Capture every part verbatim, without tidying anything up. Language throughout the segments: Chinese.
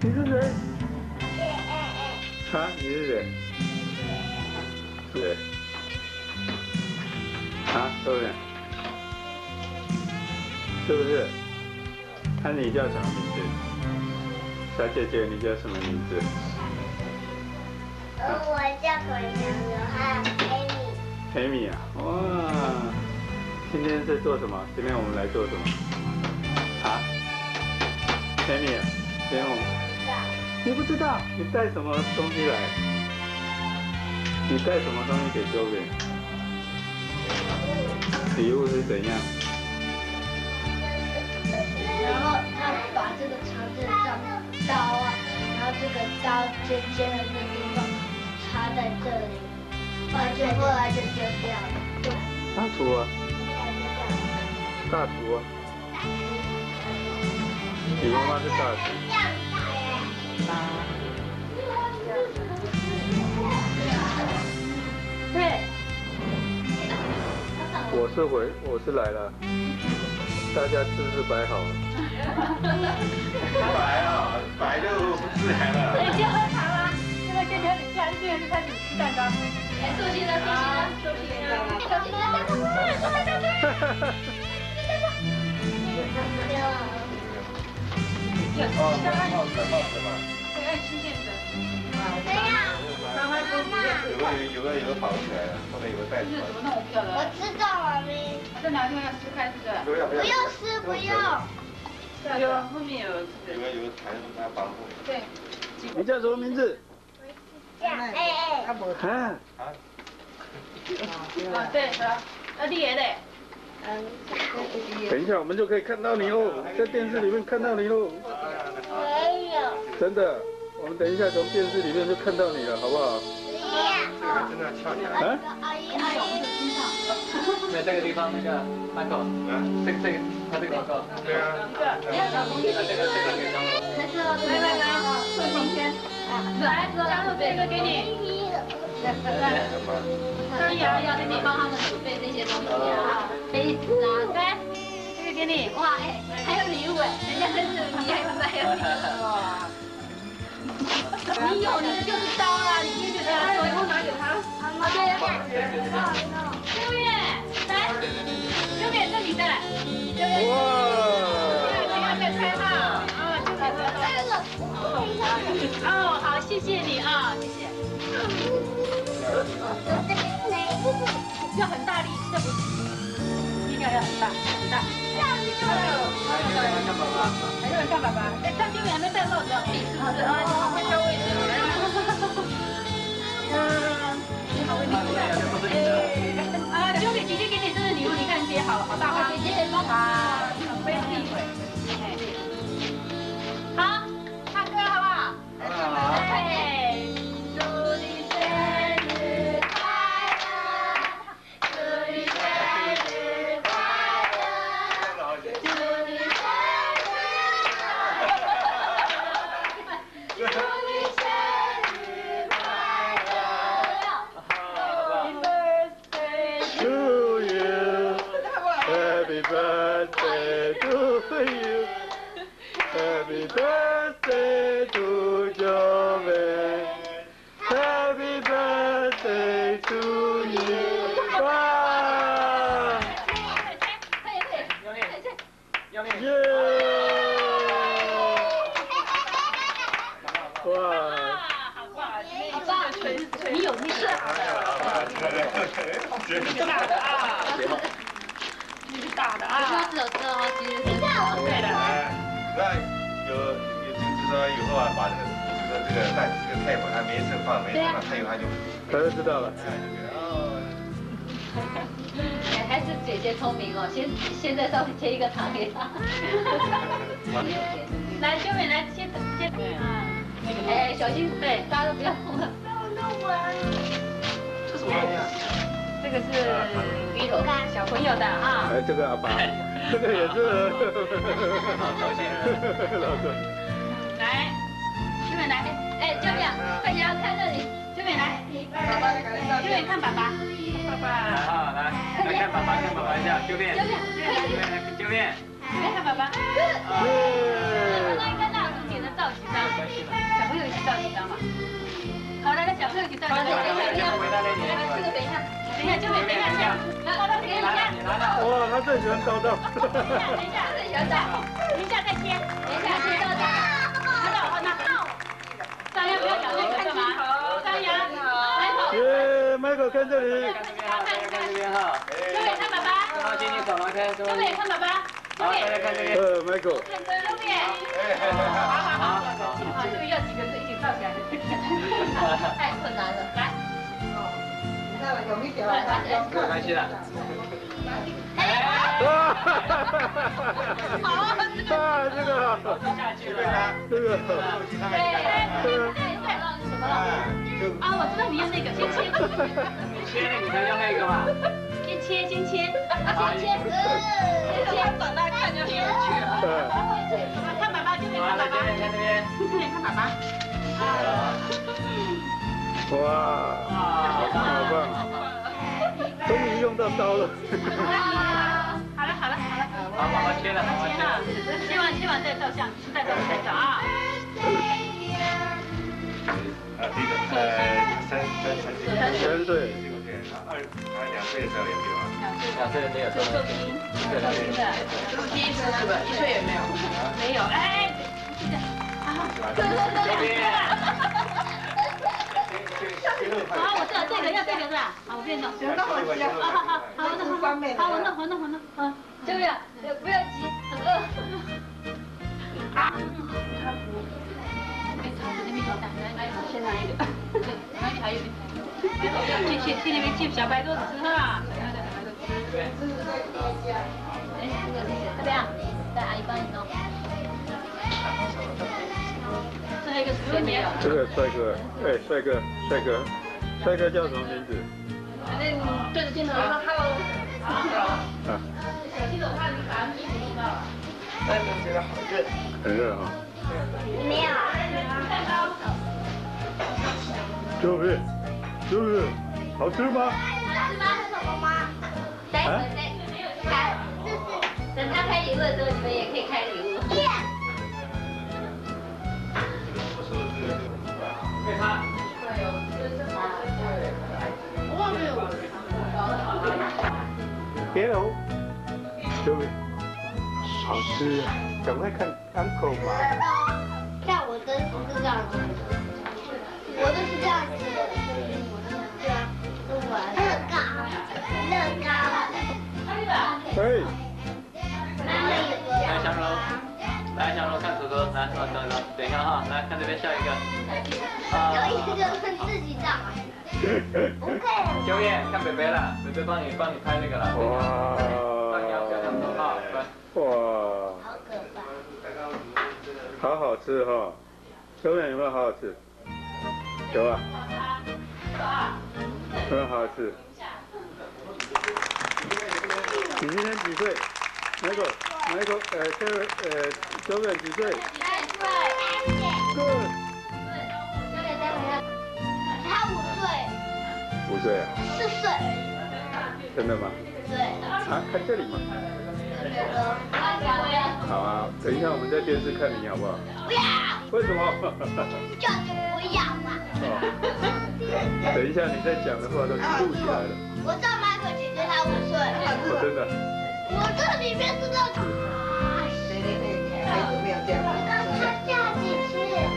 你是谁？啊，你是谁？对。啊，周远，是不是？那、啊、你叫什么名字？小姐姐，你叫什么名字？ 呃，我叫鬼娘牛，还有 Amy。 Amy 啊，哇！今天在做什么？今天我们来做什么？啊 ？Amy 啊，今天我们。你不知道？你带什么东西来？你带什么东西给周远？礼物是怎样？ 然后他把这个长这张刀啊，然后这个刀尖尖的那地方插在这里，后来就后来就丢掉了。 大厨啊！大厨啊！你妈妈是大厨。 对。 我是回，我是来了，大家姿势摆好了。 摆啊，摆就不自然了。 已经喝茶了，现在跟开始下，现在就开始吃蛋糕。 来，寿星了，寿星了，寿星了，寿星了，快快快快快！ 有新的按帽子吗？对，按新线的。 没有。 妈妈说有个有个有个绑起来的，后面有个带子。 怎么那么漂亮？ 我知道了，咪。 这哪地方要撕开是不是？ 不要不要。 不用撕，不用。 有，后面有。 有个有个弹它绑住。 对。 你叫什么名字？ 这样，哎哎。 啊。 啊。 啊，对，好，那你也得。 嗯。 等一下，我们就可以看到你喽，在电视里面看到你喽。 没有。 真的，我们等一下从电视里面就看到你了，好不好？ 不要。 这个真的翘起来。 啊？ 阿姨阿姨。 在这个地方那个麦克，这个这个他这个广告， 对啊。 不要小东西。 这个这个可以当做。 来来来，贺明轩，来，加入这个给你。张瑶要给你帮他们准备这些东西啊，杯子啊，来，这个给你。哇，哎，还有礼物哎，人家真是你还不还有礼物啊？你有你的就是刀啊，你先给他，我以后拿给他。啊，对呀。秋月，来，秋月这里的，秋月。哇。这个再拆哈，啊，秋月这个。哦，好，谢谢你啊，谢谢。要很大力，这不力量要很大，很大。还有人看爸爸，哎，张经理还没戴帽子，你是不是啊？会挑位置。你好，哎，啊，交给姐姐给你生日礼物，你看姐好好大方。姐姐帮啊，很卑鄙。好，唱歌好不好？好。哎。 Happy birthday to Joey. Happy birthday to you. 哇！耶！哇！ 好棒！好棒！你有那个大的啊！你是大的啊！ 他只有这哦，其实是对的。 那有有就是说以后啊，把这个就是说这个蛋这个菜把它没盛放没盛放，它以后它就他就知道了。 哦。 还是姐姐聪明哦，先现在稍微切一个糖给他。 来，修美来切切对啊，那个哎，小心对，大家都不要碰了。 这什么东西啊？ 这个是鱼头干，小朋友的啊。 哎，这个阿爸，这个也是。 好高兴。 老哥。 来，修美来，哎，教练，快点看这里，修美来，修美看爸爸，爸爸。 来哈，来来看爸爸，看爸爸一下，修炼， 修炼， 修炼， 来看爸爸。 耶！ 看到一个蜡烛点的造型啊。 嘛。好，来来，小朋友给大家。这个等一下，等一下，就等一下，来来来，给你先。 哇，他最喜欢叨叨。 等一下，等一下，等一下再切，等一下切到这。拿到，拿到。张扬不要咬那个干嘛？张扬，来口。 耶 ，Michael 看这里。 看这边哈。 周伟看爸爸。 好，请你手拿开， 周伟看爸爸。 好，大家看这边。 呃，Michael。 看周伟。好好好。好，这个要几个字一起造起来？太困难了，来。 没有关系的。 哎！ 哇！ 好，这个。 啊，这个好。 这个呢？ 这个。 对，哎，对了，什么了？啊，我知道你要那个，先切。 切了你才要那个嘛。 先切，先切，先切，先切，长大看就很有趣了。看爸爸，这边看爸爸， 看这边， 这边看爸爸。 哇，好棒好棒！终于用到刀了。 好了好了好了， 好，妈妈切了，妈妈切了。 切完切完再照相，再照再照啊。 呃，这个呃三三三岁， 三岁， 二他两岁的时候有没有啊？ 两岁没有， 做做拼，做拼的，第一次是吧？一岁也没有，没有，哎，是这样，啊，对对对对。好，我知道这个要这个是吧？好，我变动。行，那我切。好好好，好，我弄，好，我弄，我弄，我弄，嗯，这个不要急，很饿。啊，他不。没炒的那边有蛋，来，先拿一个。哪里还有？去去去那边去小白桌子吃哈。哎，这个谢谢。这边啊，带阿姨帮你弄。这还有一个是谁没有？ 这个帅哥，哎，帅哥，帅哥，帅哥叫什么名字？ 反正对着镜头说 hello。 啊。 小镜头看你把衣服弄到了。 但是觉得好热。 很热哈。 没有。 是不是？是不是？好吃吗？ 是吗？是什么吗？ 等等等，开，等他开礼物的时候，你们也可以开礼物。 给他。 我忘记了。 Hello，各位，好吃啊！赶快看 uncle 嘛。 像我的是这样子，我的是这样子，对啊，乐高，乐高。 嘿。 来，小柔，来，小柔看哥哥，来，好，等等，等一下哈，来看这边下一个。 有一个是自己照。 秋叶，看北北了，北北帮你帮你拍那个了。 哇！ 帮你要表扬说话，来。 哇！ 好可怕。 好好吃哈，秋远有没有好好吃？有啊。有没有好好吃？你今年几岁？Michael，Michael，呃，秋呃，秋远几岁？ 三岁。 Good。 他五岁。 五岁啊？ 四岁而已。 真的吗？ 对。 啊，看这里嘛。好啊，等一下我们在电视看你好不好？ 不要。 为什么？ 就是不要嘛。 哦。等一下你在讲的话都录起来了。 我知道迈克姐姐她五岁。 哦，真的。 我这里面是那种。 对对对，孩子没有这样。 我刚才下几次。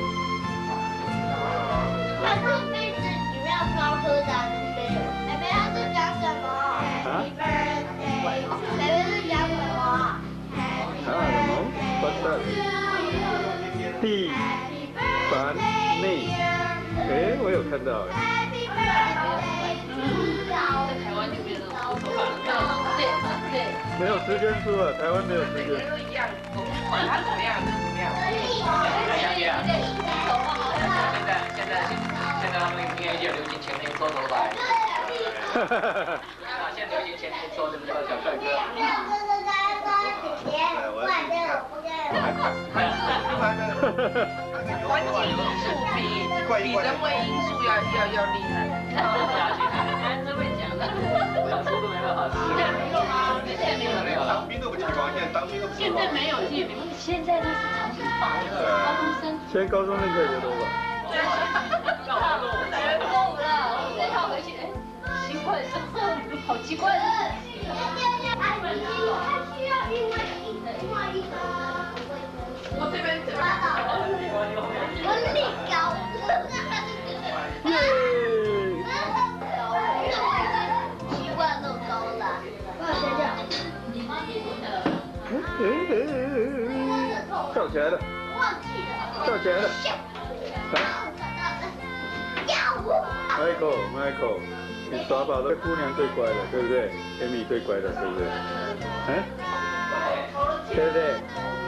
他这杯子里面装喝的，对不对？妹妹她是讲什么？ 啊？ 妹妹是讲什么？ 啊，什么？不是。蒂凡内。哎，我有看到哎。 台湾就没有头发，对对。 没有时间出啊，台湾没有时间。 都一样，我不管他怎么样就怎么样。 来，杨姐啊，现在现在现在他们音乐界流行前面搓头发。哈哈哈哈。啊，现在流行前面搓这个小帅哥。 关键因素比比人为因素要要要厉害。 真会讲的。 想吃都没办法吃。 现在没有吗？现在没有没有。 当兵都不进光，现在当兵都不进现在没有，现在没有。现在都是长头发的高中生。 现在高中生可以留头发。 对， 学够了，这套回去，哎，奇怪，这好奇怪的事情。 他需要另外另外一个。 我这边这边。 我力高。奇怪都高了。我想想。 跳起来了，跳起来了。Michael，Michael， 你耍宝的姑娘最乖的，对不对 ？Amy 最乖的，是不是？嗯，对不对？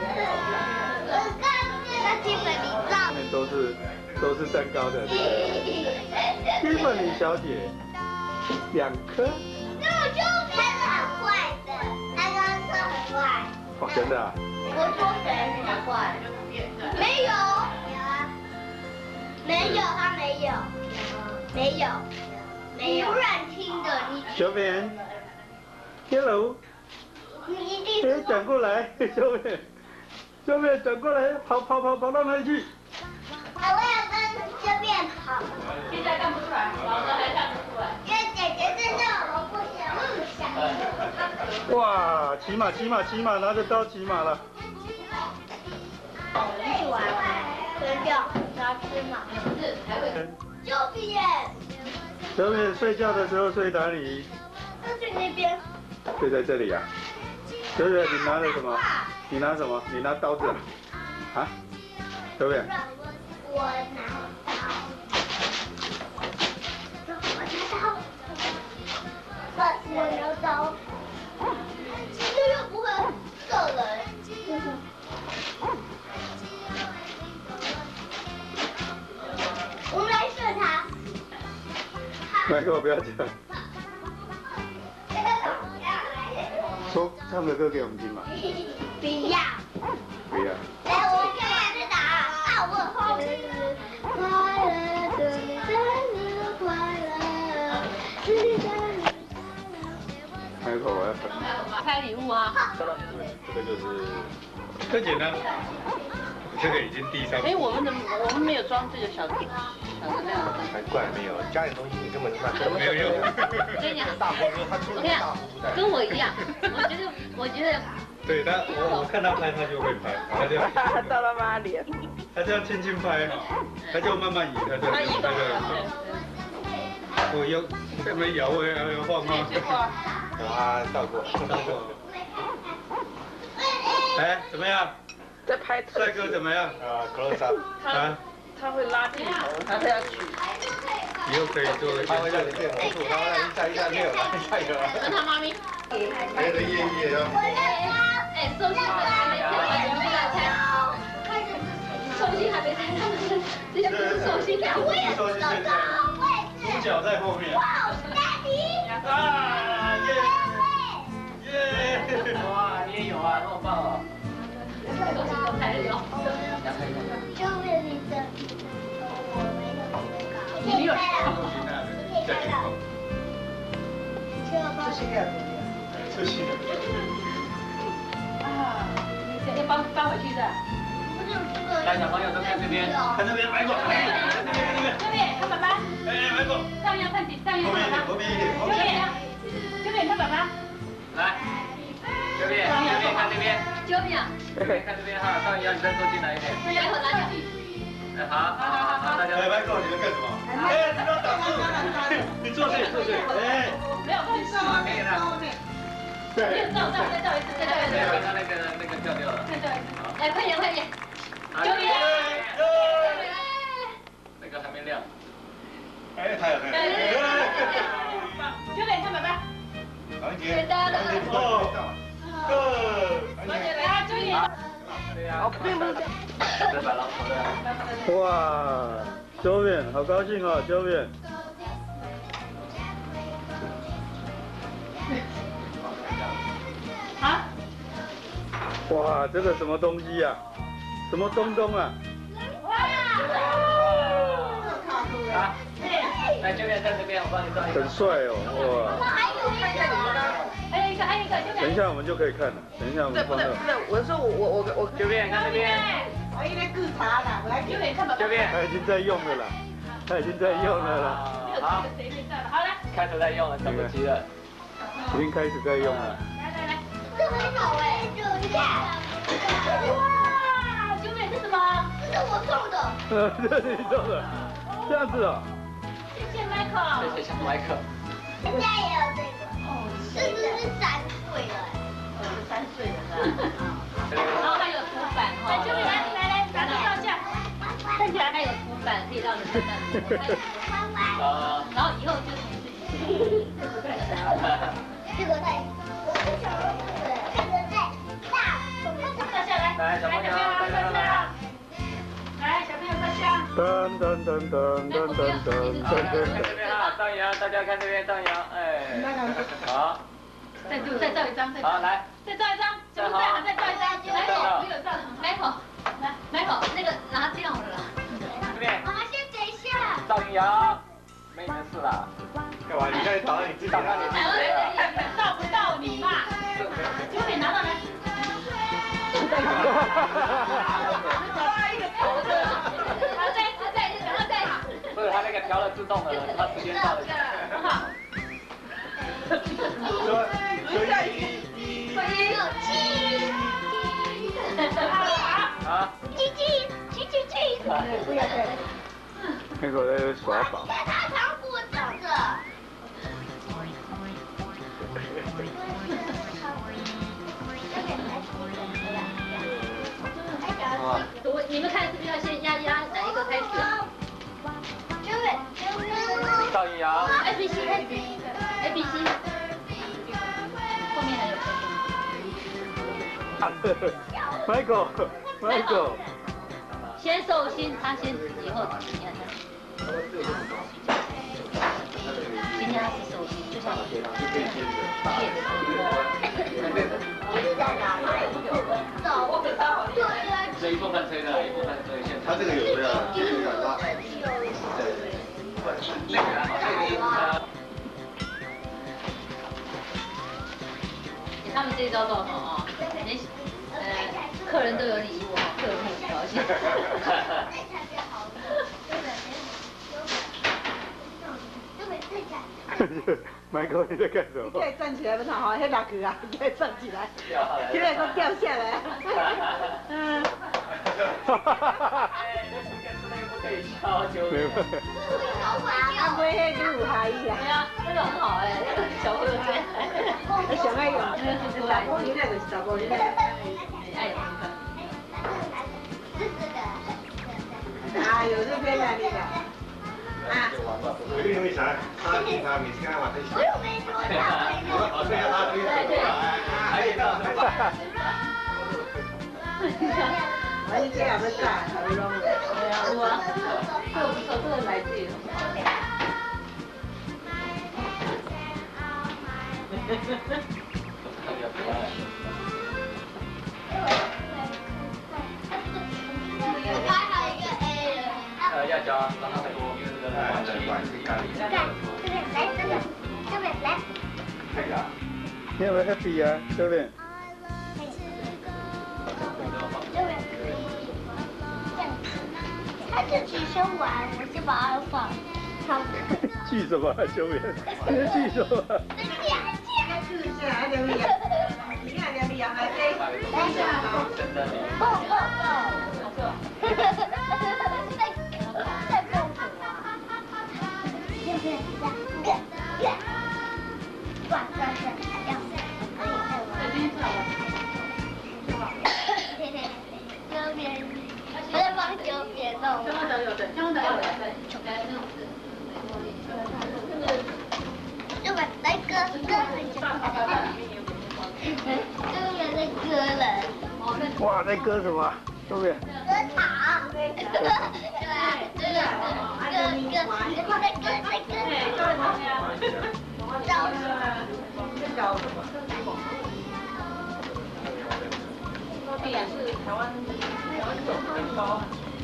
上面都是都是蛋糕的，对不对 ？Tiffany 小姐，两颗。 那我就变得很坏的，他刚刚说很坏。 哦，真的啊？ 我说谁很坏？没有。没有，他没有。没有。没有。不然听的你。 小扁 ，Hello。 你一定。 哎，转过来，小扁，小扁转过来，跑跑跑跑到哪里去？ 哎，我要跟这边跑。 现在看不出来，老师还看不出来。 因为姐姐真正我不想梦想。 哇，骑马骑马骑马，拿着刀骑马了。 一起玩，睡觉，然后吃嘛。 是还会。 右边。 小扁睡觉的时候睡哪里？ 就睡那边。 睡在这里啊。小扁，你拿了什么？你拿什么？你拿刀子啊？啊？小扁。 我拿刀。我拿刀。我拿刀。这又不会射人。我们来射他。 麦克，不要讲。说唱个歌给我们听嘛。 不要。 不要。 来，我看看去打。啊，我后面。快乐的生日快乐，生日快乐。 麦克，我要粉。 开礼物啊！ 这个就是更简单。这个已经递上。 哎，我们的我们没有装这个小小的那样。 才怪没有，加点东西你根本那根本没有用。 我跟你讲， 大锅哥他出了大壶在。 跟我一样，我觉得我觉得。 对他，我我看他拍，他就会拍，他就到了妈脸。 他这样轻轻拍哈，他就慢慢移，他就他就。我要这么摇，我要要晃吗？ 啊，倒过，倒过。 哎，怎么样？ 在拍帅哥怎么样？ 啊 ，close up。 啊？ 他会拉镜头，他是要取。 以后可以做。 他会让你变魔术，他会让你一下一下没有了，一下有了。 跟他妈咪。 别的夜夜要。 哎，寿星还没猜完，不要猜。寿星还没猜，他们是这些不是寿星啊！ 我也知道，我也是。 主角在后面。 哇，大迪！ 啊耶！耶！ 哇，你也有啊，那么棒哦！ 寿星都猜了。 就为你的，我没有那个。 你有。 再去跑。 这是个。 这是。 啊，你搬搬回去的。 来，小朋友都看这边， 看这边，买狗，看这边，看这边。 这边看爸爸。 哎，买狗。 上面看底，上面看爸爸。 后面一点，后面一点。 这边看爸爸。 来，这边，这边看这边。 这边。 这边看这边哈，上腰你再坐进来一点。 这边和哪里？ 哎，好，好好好，大家。 哎，买狗，你们干什么？哎，不要挡住！你坐下，坐下。哎。 没有看好，可以了。 对。照照，再照一次，再照一次。 没有，刚刚那个那个掉掉了。 再照一次。来，快点，快点。 这边。那个还没亮。 哎，太好了。 这边看爸爸。 王杰。哦。二。 来，注意。 哦，并不是这样。 这把老虎的。 哇，周远，好高兴哦，周远。 啊？ 哇，这个什么东西呀？什么东东啊？ 啊，来这边，在这边，我帮你照一个。 很帅哦，哇！ 还有一个， 还有一个，还有一个，这边。 等一下我们就可以看了，等一下我们对，不放到。 对不对，我说我我我我这边看这边。 我应该顾茶啦，我来给你看吧。 这边他已经在用了啦，他已经在用了啦。 好， 好来， 开始在用了，等不及了。 已经开始在用了。 来来来， 这很好哎，就这样。 哇，九美是什么？ 这是我种的。 呃，这是你种的，这样子哦。 谢谢 Michael。 谢谢小麦克。 人家也有这个。哦，这只是三岁了。 呃，三岁了是吧？ 然后还有图板哈，九美来来来，拿这照相，看起来还有图板可以让你慢慢。 啊。 然后以后就你自己。 这个在，这个在大， 坐下来， 来，小朋友，来来来。 来，小朋友照相。 噔噔噔噔噔噔噔噔看噔。 这边哈，荡阳，大家看这边荡阳，哎。好。 再就再照一张，再好来。 再照一张，再好，再照一张，来口，没有照，Michael，来，Michael，那个拿掉了啦。 这边。 妈妈先等一下。 赵云阳，没你的事啦。 干嘛？你在讨论你自己打开你自己的。 照不到你嘛？九美拿到来。 抓一个头的。 好，再一次，再一次，然后再好。 不是他那个调了自动的，他时间到了。 好。 说说一一。 欢迎有七。 啊。 鸡鸡鸡鸡鸡。 不要再。 那个在耍宝。 看他糖果种的。 我你们看是不是要先压压哪一个开始？ 赵云阳。 A B C A B A B C。后面还有。 Michael Michael。 先寿星，他先死以后几年呢？今天他是寿星，就像我接的。 这一部分吹的，一部分吹现他这个有没有？就是感到。 那个啊。 他们这一招多好啊！连呃客人都有礼物哈，客人很高兴。 Michael 你在干什么？ 你可以站起来不是好？那两个啊，你可以站起来。现在都掉下来。嗯。 哈哈哈哈哈！哎，那出现是那个不可以笑，就。没办法。 阿妹迄个有下意啊。 对啊，这个很好哎，小朋友最爱。 你上爱用，十五年来就是十五年来。 哎。 啊，有这边的那个。啊。 因为啥？他平常每次看我在笑。 我又没说他没说。 好，这样他对对对。 还有呢。 我一这样子干，好不容易。 对啊，我这个不错，这个来自于。 我还有一个 A 人。 呃，要教让他多，因为这个管子管是压力。 来，这边来，这边，这边来。 可以啊。 你有没有 happy 啊，教练？ 他是举手玩，我就把它放。 锯什么，球员？你在锯什么？ 试一下，两米啊，你看两米啊，来这，来下好。 真的。 蹦蹦蹦。再再蹦。哇，这是这样。这边，我在帮九姐弄。 香港有的，香港有的，对，来那种。 这边来割割很长。这边在割人。 哇，在割什么？后面。 割糖。对，这个割割割，再割再割。找。 这也是台湾台湾走很高。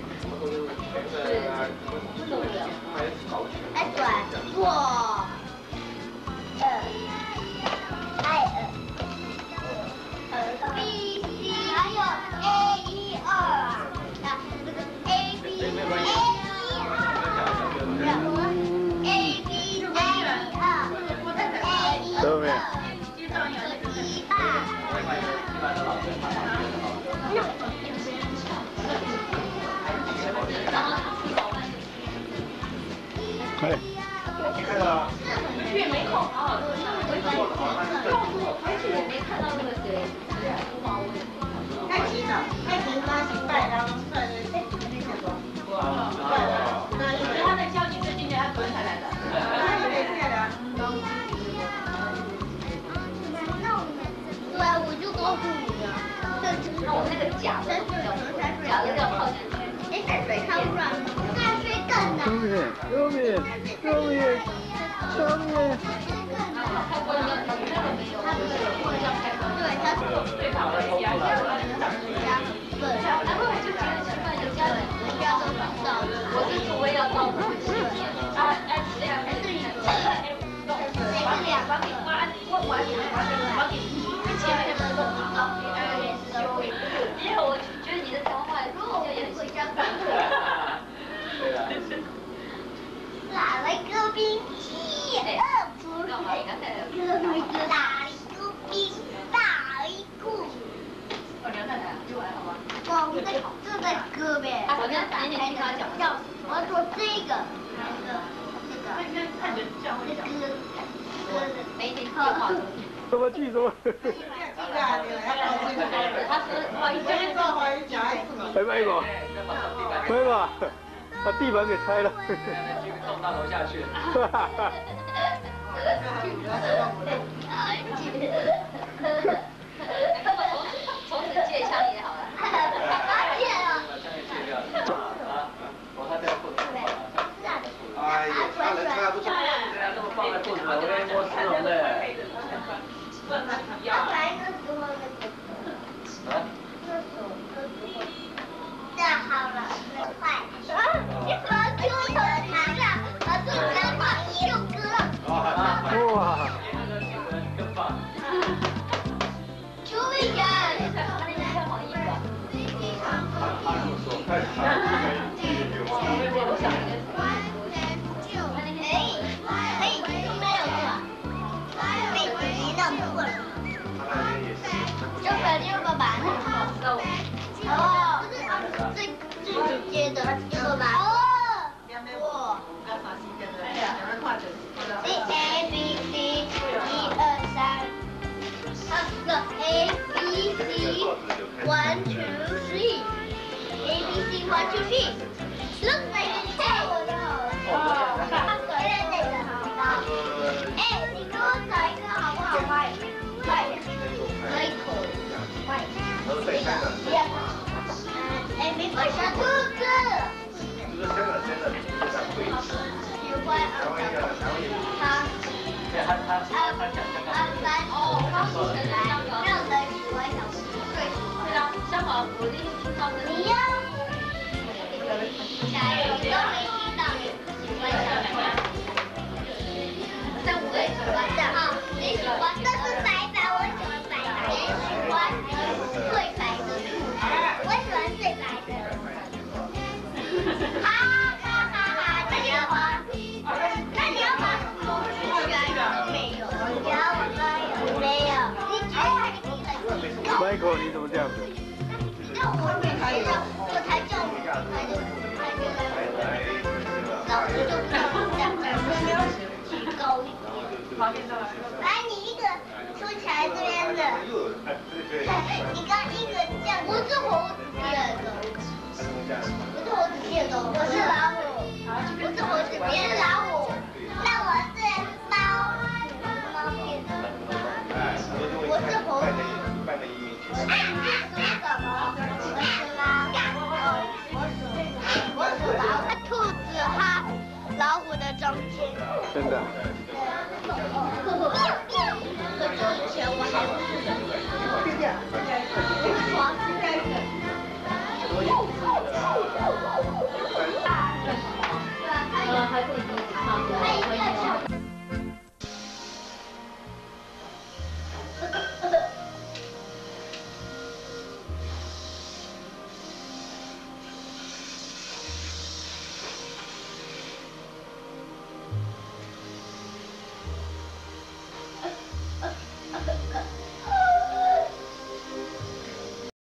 哎，对，哇，呃，哎呃，呃 ，B C 还有 A 一二啊，然哎。 看到了。 越没空好好做，我回去也没看到那个谁，吴毛文。 太急了，太急了，失败了，算了，哎，没想过。哇，那因为他在教你是今年他昨天才来的。他有点下来。 对啊，我就告诉你了， 那我那个假的，假的要泡进去。 哎，淡水超软，淡水更难。 上面，右面，右面，上面。 开锅要那个没有，锅要开锅。 对，它是最好的加粉， 然后就觉得奇怪，人家人家都知道，我是除非要到那个期间，啊哎，这样还是一个，哎，我给我给我我我给我给你前面的都知道，因为我觉得你的脏话就也很像。 哪来个冰淇淋？不是，哥们哥大一个冰大一个。 我聊太太，就来好吗？ 哇，我在正在割呗。 我跟年年听他讲， 叫我要做这个，这个，这个， 看着这样会讲。没听电话。 什么剧什么？ 他说华语这边做华语讲。 拜拜吧，拜吧，把地板给拆了。 送到楼下去。 从此借枪也好了。 借了。 我他这个裤子。 哎呀，他人差不多。 对啊，这么放在裤子，我连摸丝绒的。 要来一个时候那个。 啊？ 这好了，很快。啊！你怎么给我扯长了？把这个把你又割了。 哇！ 更棒。 chú ý kìa. 太长了。 哎，哎，没有错，被急到破了。这个六个版的。哦，最最直接的六个版。哦。哇。A B C 一二三，它是 A B C one two three，A B C one two three， look like a tail。哦，它可以那个好的。哎，你给我找一个好不好？快快点，可以口快。这个第二个，哎，没关系，兔子。 就是香港现在就是在会议。 快二三。 对，他他他讲香港。 哦，刚出生来，让人喜欢小吃，对， 对啊，香港我那天听到的。 你呀。下一个都没听到，喜欢小吃。 三五位喜欢的啊，你喜欢，这是白白，我喜欢白白，也喜欢最白的兔子，我喜欢最白的。哈哈哈哈！那你要吗？那你要吗？我选都没有，你要我吗？没有，你觉得还可以了。 Michael， 你怎么这样子？ 那我才叫，我才叫我才就才就老师就这样提高一点。来，你一个竖起来这边的，你刚一个这样，不是猴子第二个，不是猴子第二个，我是老虎，不是猴子，别是老虎，那我是猫，猫变的，我是猴子。哎，你是属什么？我是猫。我属我属老虎，兔子和老虎的中间。 真的。